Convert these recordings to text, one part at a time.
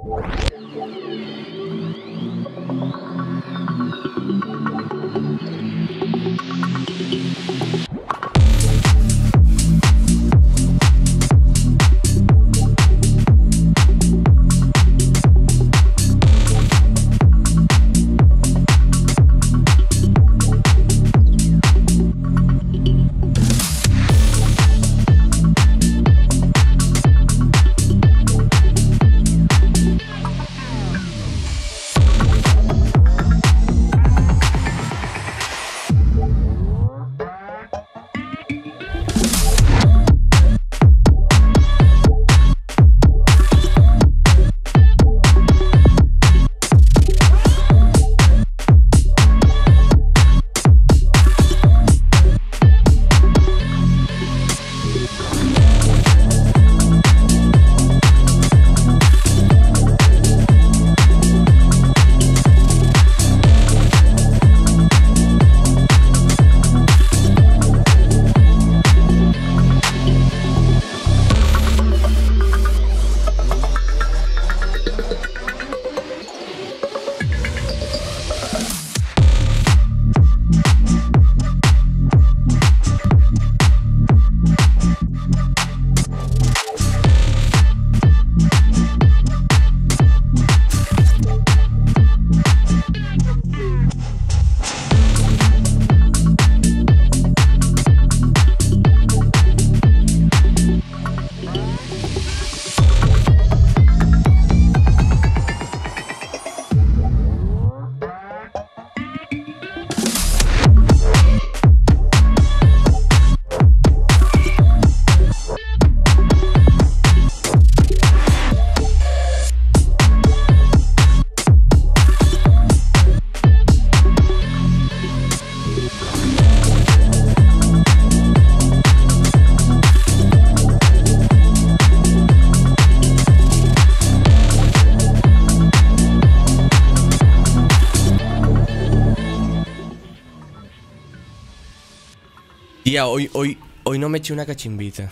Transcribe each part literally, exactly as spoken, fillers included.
Tía, hoy, hoy, hoy no me eché una cachimbita.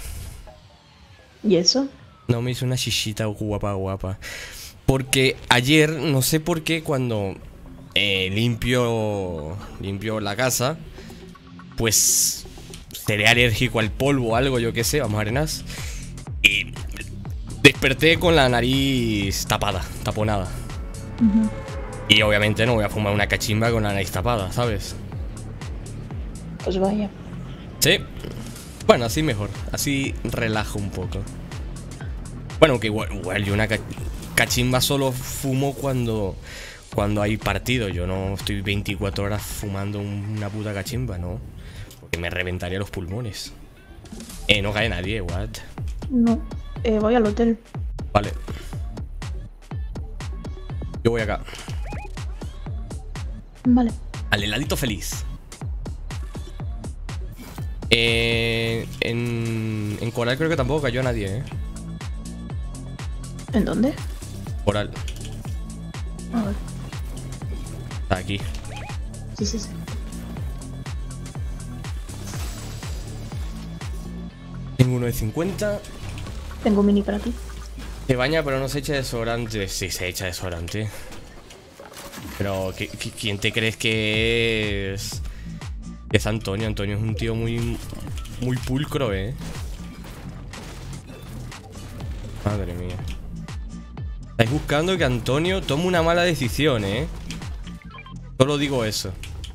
¿Y eso? No me hice una chichita guapa, guapa. Porque ayer, no sé por qué, cuando eh, limpio, limpio la casa, pues seré alérgico al polvo o algo, yo qué sé, vamos a arenas. Y desperté con la nariz tapada, taponada. Uh-huh. Y obviamente no voy a fumar una cachimba con la nariz tapada, ¿sabes? Pues vaya. Sí. Bueno, así mejor. Así relajo un poco. Bueno, aunque igual, igual yo una ca cachimba solo fumo cuando cuando hay partido. Yo no estoy veinticuatro horas fumando una puta cachimba, ¿no? Porque me reventaría los pulmones. Eh, no cae nadie, what? No, eh, voy al hotel. Vale. Yo voy acá. Vale. Al heladito feliz. Eh, en, en Coral creo que tampoco cayó nadie, ¿eh? ¿En dónde? Coral. A ver. Está aquí. Sí, sí, sí. Tengo uno de cincuenta. Tengo un mini para ti. Se baña pero no se echa desodorante. Sí, se echa desodorante. Pero, ¿qué, qué, ¿quién te crees que es? Que es Antonio. Antonio es un tío muy, muy pulcro, ¿eh? Madre mía. Estáis buscando que Antonio tome una mala decisión, ¿eh? Solo digo eso.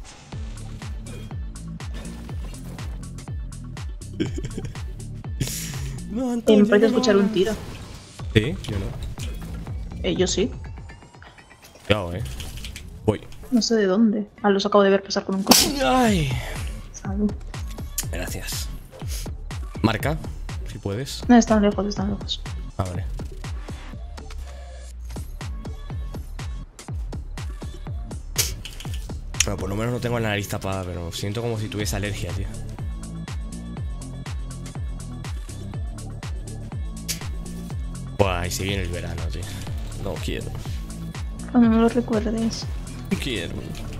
No, Antonio. Eh, me parece no escuchar un hagas. tiro. Sí, yo no. Eh, yo sí. Cuidado, eh. Voy. No sé de dónde. Ah, los acabo de ver pasar con un coche. Ay. Salud. Gracias. Marca, si puedes. No, están lejos, están lejos. Ah, vale. Bueno, por lo menos no tengo la nariz tapada, pero siento como si tuviese alergia, tío. Buah, y se viene el verano, tío. No quiero. Cuando me lo recuerdes. No quiero.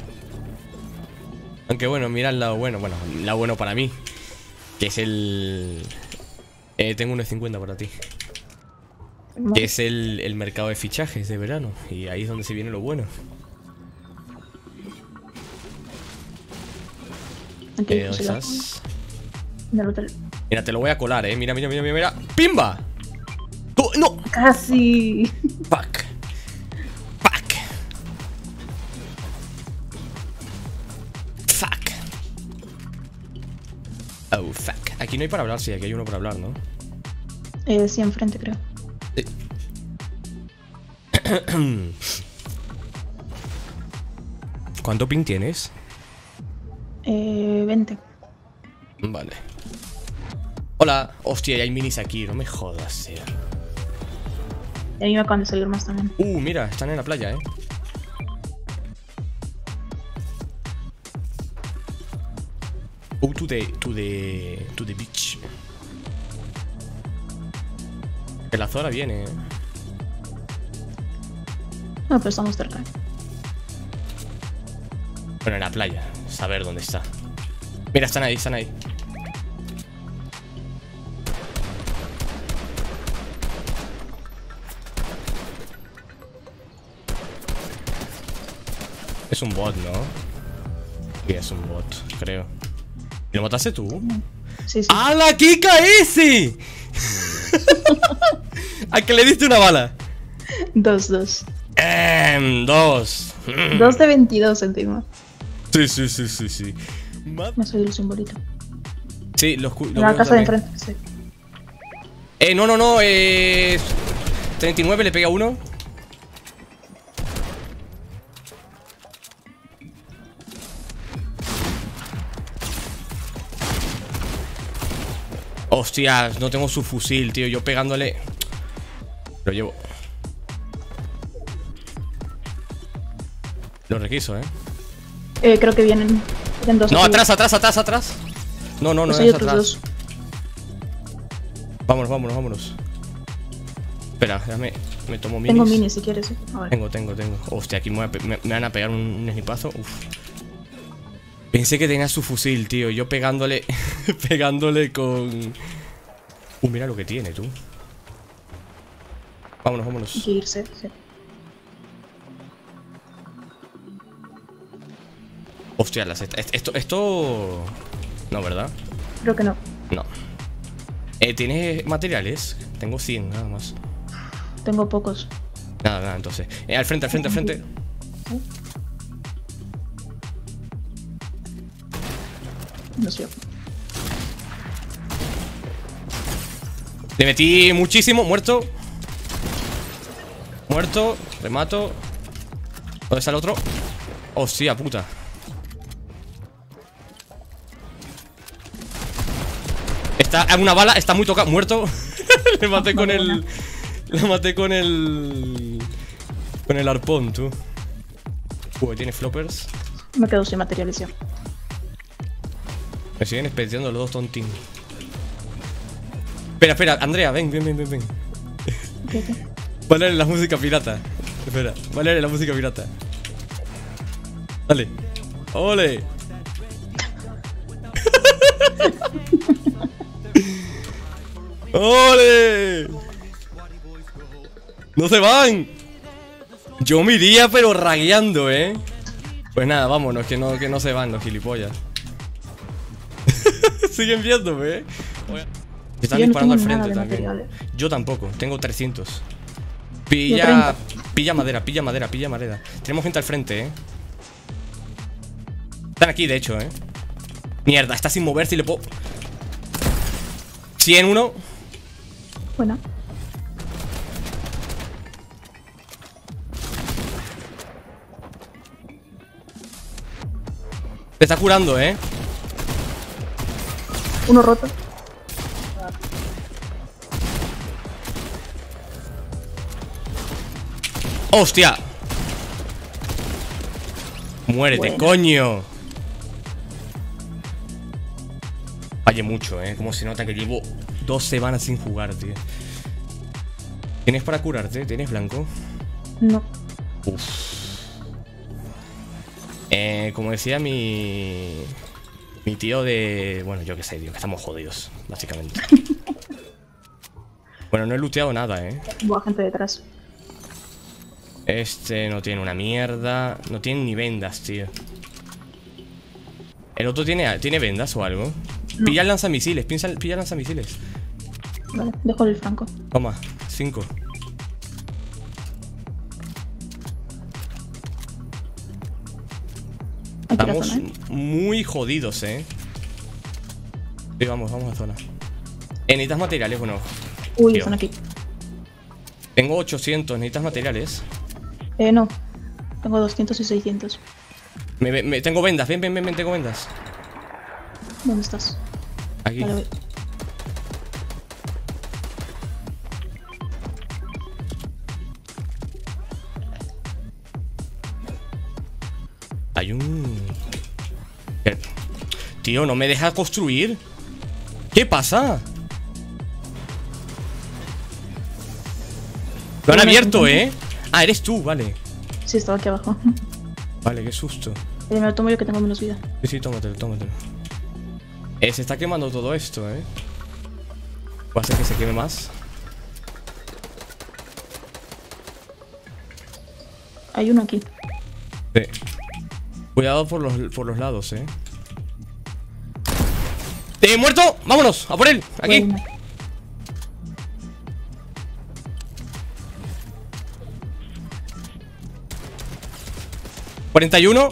Aunque bueno, mira el lado bueno. Bueno, el lado bueno para mí. Que es el... Eh, tengo uno de cincuenta para ti. Que es el, el mercado de fichajes de verano. Y ahí es donde se viene lo bueno. Aquí, Eh, ¿Dónde sí, la- estás? en el hotel. Mira, te lo voy a colar, eh. Mira, mira, mira, mira, mira. ¡Pimba! ¡Tú! ¡No! Casi. Fuck. Fuck. Fuck. Oh, fuck. Aquí no hay para hablar, sí, aquí hay uno para hablar, ¿no? Eh, sí, enfrente, creo. Sí. ¿Cuánto ping tienes? Eh, veinte. Vale. Hola. Hostia, hay minis aquí, no me jodas, tío. Y a mí me acaban de salir más también. Uh, mira, están en la playa, eh. Go to the, to the, to the beach. Que la zona viene, eh. No, pero estamos cerca. ¿eh? Bueno, en la playa. Saber dónde está. Mira, están ahí, están ahí. Es un bot, ¿no? Sí, es un bot, creo. ¿Y lo mataste tú? Sí, sí. ¡A la Kika ese! ¿A que le diste una bala? Dos, dos. Em, dos. Dos de veintidós encima. Sí, sí, sí, sí, sí. Ma- Me soy el simbolito. Sí, los cu- En lo la veo casa de también. enfrente, sí. Eh, no, no, no, eh. treinta y nueve le pega uno. Hostias, no tengo su fusil, tío. Yo pegándole. Lo llevo. Lo requiso, eh. Eh, creo que vienen. Vienen dos. No, aquí. atrás, atrás, atrás, atrás. No, no, no Pues hay es otros atrás. dos. Vámonos, vámonos, vámonos. Espera, déjame. Me tomo minis. Tengo mini si quieres, ¿eh? A ver. Tengo, tengo, tengo. Hostia, aquí me, voy a pe- me- me van a pegar un, un snipazo. Uf. Pensé que tenía su fusil, tío. Yo pegándole. pegándole con. Uh, mira lo que tiene, tú. Vámonos, Hay vámonos. que irse, sí. Hostia, las est- esto, esto. No, ¿verdad? Creo que no. No. Eh, ¿Tienes materiales? Tengo cien, nada más. Tengo pocos. Nada, nada, entonces. Eh, al frente, al frente, al frente. No sé. Le metí muchísimo. Muerto. Muerto. Remato. ¿Dónde está el otro? Hostia, puta. Está a una bala, está muy tocado. Muerto. Le maté con el. Le maté con el. Con el arpón, tú. Uy, tiene floppers. Me quedo sin materiales ya. Me siguen especiando los dos tontín. Espera, espera, Andrea, ven, ven, ven, ven, ven. ¿Qué, qué? Vale la música pirata. Espera, vale la música pirata. Dale. ¡Ole! ¡Ole! ¡No se van! Yo me iría, pero ragueando, ¿eh? Pues nada, vámonos, que no, que no se van los gilipollas. Siguen viéndome, ¿eh? Están Yo no disparando al tengo nada frente de también. materiales. Yo tampoco, tengo trescientos. Yo Pilla. treinta. Pilla madera, pilla madera, pilla madera. Tenemos gente al frente, eh. Están aquí, de hecho, eh. Mierda, está sin moverse y le puedo. cien uno. Buena. Te está curando, eh. Uno roto. ¡Hostia! Muérete, Buena. coño. Falle mucho, eh. Como se nota que llevo dos semanas sin jugar, tío. ¿Tienes para curarte? ¿Tienes blanco? No. Uf. Eh, como decía mi. Mi tío de. Bueno, yo qué sé, tío, que estamos jodidos, básicamente. Bueno, no he looteado nada, eh. Buah, gente detrás. Este no tiene una mierda. No tiene ni vendas, tío. ¿El otro tiene, tiene vendas o algo? No. Pilla el lanzamisiles, pilla, pilla el lanzamisiles. Vale, dejo el franco. Toma, cinco. Aquí la Estamos zona, ¿eh? muy jodidos, eh. Sí, vamos, vamos a zona. Eh, ¿necesitas materiales o no? Uy, Tío. están aquí. Tengo ochocientos, ¿necesitas materiales? Eh, no. Tengo doscientos y seiscientos. Me, me- tengo vendas, ven, ven, ven, ven, tengo vendas. ¿Dónde estás? Aquí. Vale, voy. Hay un... Eh, Tío, no me deja construir. ¿Qué pasa? Lo han Una abierto, cincuenta. ¿eh? Ah, eres tú, vale. Sí, estaba aquí abajo. Vale, qué susto. Eh, me lo tomo yo que tengo menos vida. Sí, sí, tómatelo, tómatelo. Eh, se está quemando todo esto, ¿eh? Va a hacer que se queme más. Hay uno aquí. Sí. Cuidado por los, por los lados, ¿eh? ¡Eh, muerto! ¡Vámonos! ¡A por él! ¡Aquí! Bueno, cuarenta y uno.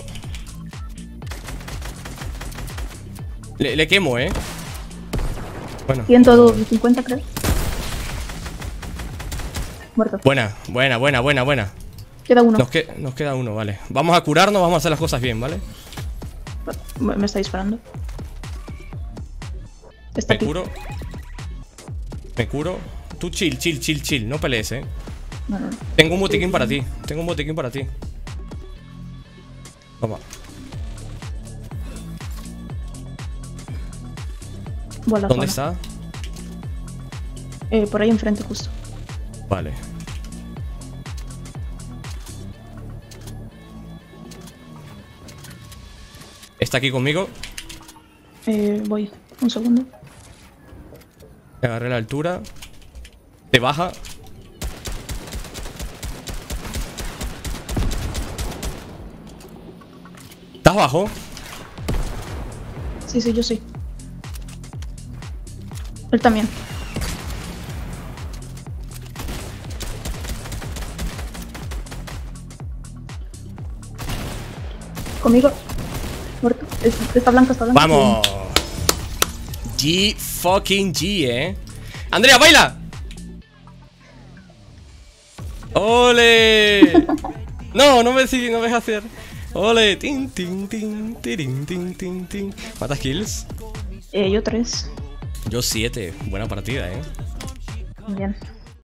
Le, le quemo, ¿eh? Bueno. ciento cincuenta creo. Muerto. Buena, buena, buena, buena, buena. Queda uno. Nos, que- nos queda uno, vale. Vamos a curarnos, vamos a hacer las cosas bien, ¿vale? Me me está disparando. Está Me aquí. curo. Me curo. Tú chill, chill, chill, chill. No pelees, ¿eh? No, no, no. Tengo un botiquín para ti. Tengo un botiquín para ti. Toma. Voy a la ¿Dónde zona. está? Eh, por ahí enfrente justo. Vale. ¿Está aquí conmigo? Eh, voy. Un segundo. Te agarré la altura. Te baja. ¿Estás abajo? Sí, sí, yo sí. Él también. Conmigo. Muerto. Es- Está blanca, está blanca. ¡Vamos! G fucking G, eh. ¡Andrea, baila! ¡Ole! No, no me sigue, no me deja hacer. ¡Ole! Tin, tin, tin, tirin, tin, tin, tin. ¿Cuántas kills? Eh, yo tres. Yo siete. Buena partida, eh. Bien.